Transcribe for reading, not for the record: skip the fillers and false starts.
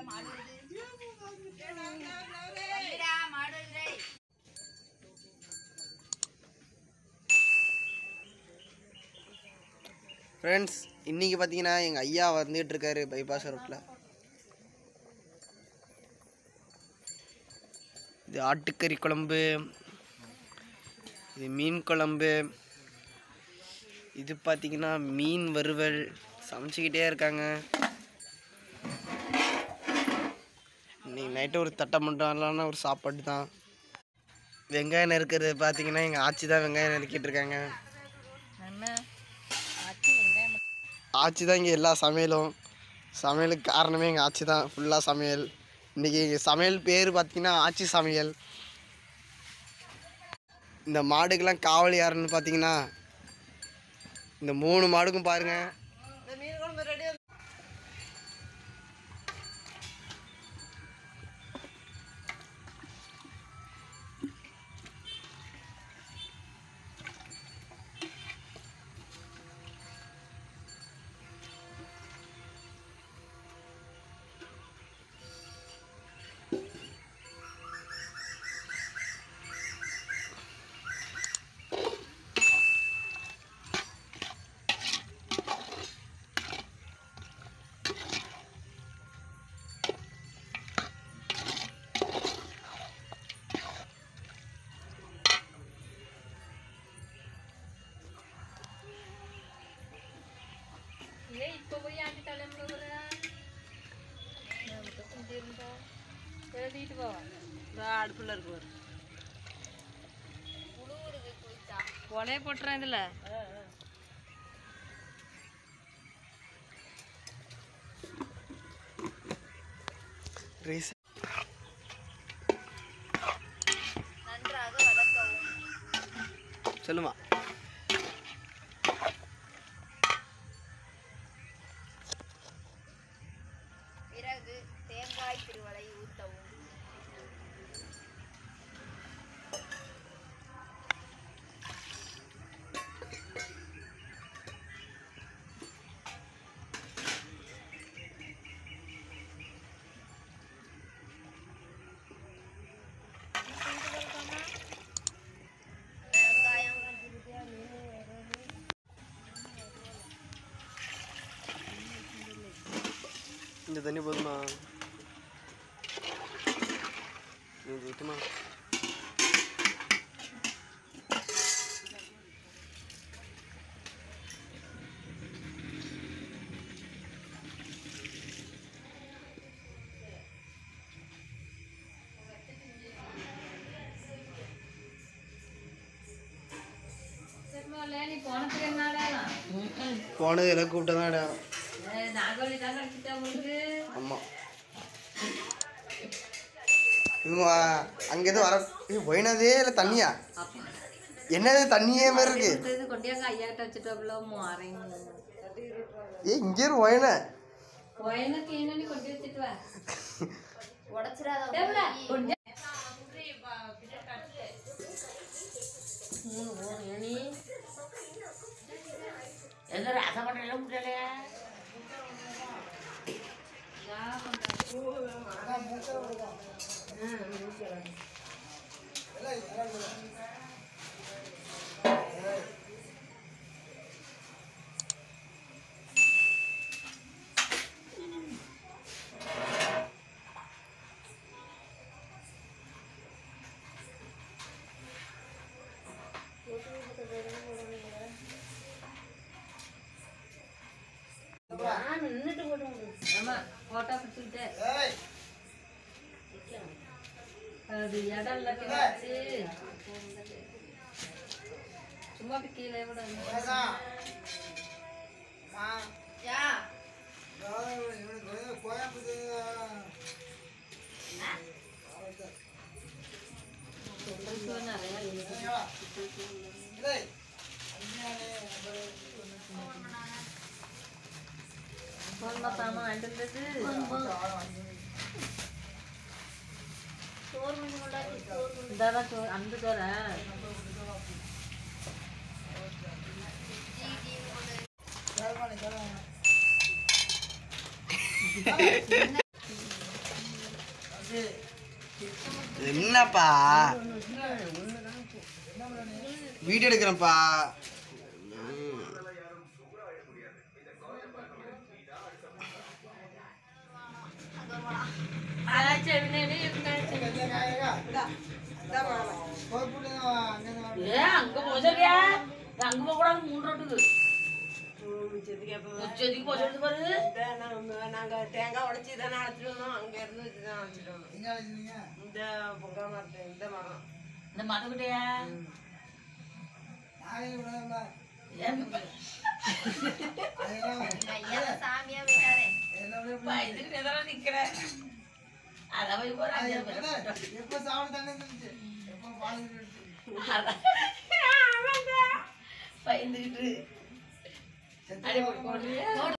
Friends, இன்றைக்கி பார்த்தீங்கன்னா எங்கள் ஐயா வந்துகிட்டு இருக்காரு பைபாஸ் ரோட்டில். இது ஆட்டுக்கறி குழம்பு, இது மீன் குழம்பு, இது பார்த்தீங்கன்னா மீன் வறுவல் சமைச்சிக்கிட்டே இருக்காங்க. இன்னைக்கு நைட்டு ஒரு தட்டை மட்டும் ஒரு சாப்பாடு தான். வெங்காயம் நறுக்கிறது பார்த்தீங்கன்னா எங்கள் ஆச்சி தான் வெங்காயம் நறுக்கிட்டு இருக்காங்க. ஆச்சி தான் இங்கே எல்லா சமையலுக்கு காரணமே எங்கள் ஆச்சி தான். ஃபுல்லாக சமையல். இன்றைக்கி எங்கள் சமையல் பேர் பார்த்தீங்கன்னா ஆச்சி சமையல். இந்த மாடுக்கெல்லாம் காவல் யாருன்னு பார்த்தீங்கன்னா இந்த 3 மாடுக்கும் பாருங்கள். அடுப்புல இருக்கு ஒலைய போட்டுறேன் இதுல. நன்றாக வதக்கவும். சொல்லுமா. பிறகு தேங்காய் திருவலை ஊற்றவும். இந்த தண்ணி போதுமா? இது ஊற்றுமா? போனது எல்லாம் கூப்பிட்டதான். ஆமாம், இவங்க அங்கேருந்து வர ஒயினதே இல்லை தண்ணியா? என்னது தண்ணியே மாதிரி இருக்கு? இங்கே ஒயின போட்டோ பிடிச்சிக்கிட்டு அது இடம் இல்லாட்டி சும்மா கீழே விட நிறைய சாமான் வாங்கிட்டு அந்த தோற என்னப்பா வீடியோ எடுக்கிறேன்ப்பா. அங்க போச்சரியா அங்க போக கூடாது 3 ரோட்டுக்கு உச்சதிக்கு போச்சு பாரு. நாங்க தேங்காய் உடைச்சி தானே அழைச்சிட்டு வந்தோம். அங்க இருந்து வச்சுதான் அழைச்சிட்டு வந்தோம். இந்த பொங்கல் மரத்தை இந்த மரம் இந்த மரத்துக்கிட்டயா ஐயா சாமியா போயிட்டாரே. இதுக்கு எதெல்லாம் நிக்கிறேன் அதான் போய் போறாங்க பயந்துக்கிட்டு அடி போட்டு